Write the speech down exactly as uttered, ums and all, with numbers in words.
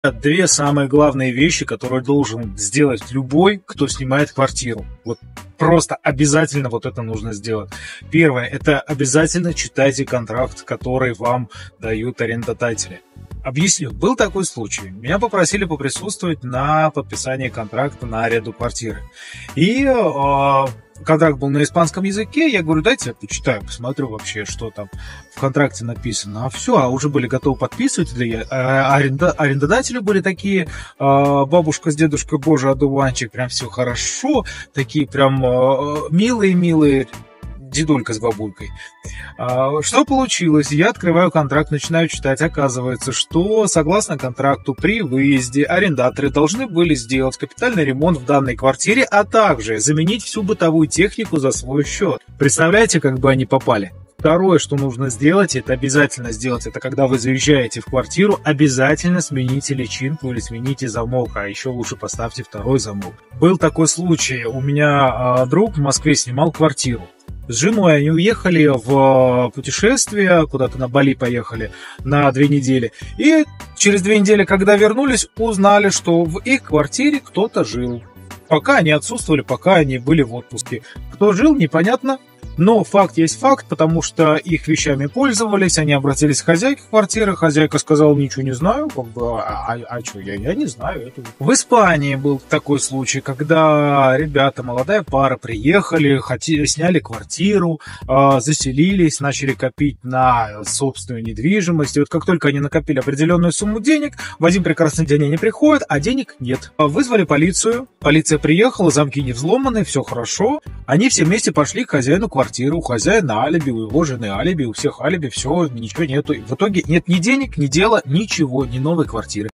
Две самые главные вещи, которые должен сделать любой, кто снимает квартиру. Вот просто обязательно вот это нужно сделать. Первое, это обязательно читайте контракт, который вам дают арендодатели. Объясню. Был такой случай. Меня попросили поприсутствовать на подписании контракта на аренду квартиры. И э, контракт был на испанском языке. Я говорю, дайте я почитаю, посмотрю вообще, что там в контракте написано. А все, а уже были готовы подписывать. А аренда, арендодатели были такие, э, бабушка с дедушкой, боже, одуванчик, прям все хорошо. Такие прям милые-милые. Дедулька с бабулькой. Что получилось? Я открываю контракт, начинаю читать. Оказывается, что согласно контракту при выезде арендаторы должны были сделать капитальный ремонт в данной квартире, а также заменить всю бытовую технику за свой счет. Представляете, как бы они попали? Второе, что нужно сделать, это обязательно сделать, это когда вы заезжаете в квартиру, обязательно смените личинку или смените замок, а еще лучше поставьте второй замок. Был такой случай, у меня э, друг в Москве снимал квартиру. С женой они уехали в путешествие, куда-то на Бали поехали на две недели. И через две недели, когда вернулись, узнали, что в их квартире кто-то жил. Пока они отсутствовали, пока они были в отпуске. Кто жил, непонятно. Но факт есть факт, потому что их вещами пользовались, они обратились к хозяйке квартиры, хозяйка сказала, ничего не знаю, как бы, а, а, а что, я, я не знаю. Это... В Испании был такой случай, когда ребята, молодая пара, приехали, хотели, сняли квартиру, э, заселились, начали копить на собственную недвижимость, и вот как только они накопили определенную сумму денег, в один прекрасный день они приходят, а денег нет. Вызвали полицию, полиция приехала, замки не взломаны, все хорошо, они все вместе пошли к хозяину квартиры. Квартиру, у хозяина алиби, у его жены алиби, у всех алиби, все, ничего нету. В итоге нет ни денег, ни дела, ничего, ни новой квартиры.